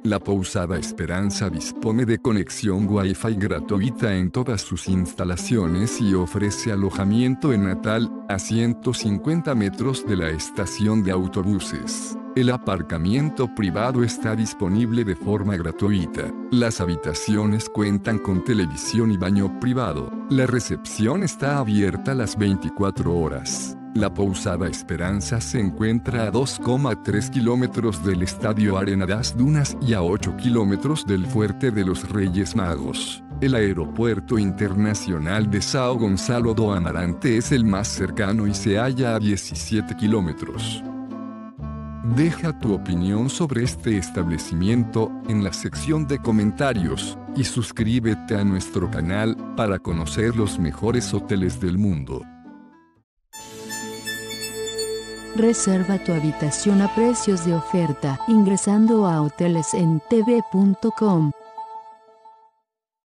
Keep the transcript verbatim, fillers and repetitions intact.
La Pousada Esperanza dispone de conexión Wi-Fi gratuita en todas sus instalaciones y ofrece alojamiento en Natal, a ciento cincuenta metros de la estación de autobuses. El aparcamiento privado está disponible de forma gratuita. Las habitaciones cuentan con televisión y baño privado. La recepción está abierta las veinticuatro horas. La Pousada Esperanza se encuentra a dos coma tres kilómetros del Estadio Arena das Dunas y a ocho kilómetros del Fuerte de los Reyes Magos. El Aeropuerto Internacional de São Gonçalo do Amarante es el más cercano y se halla a diecisiete kilómetros. Deja tu opinión sobre este establecimiento en la sección de comentarios y suscríbete a nuestro canal para conocer los mejores hoteles del mundo. Reserva tu habitación a precios de oferta ingresando a hoteles en t v punto com.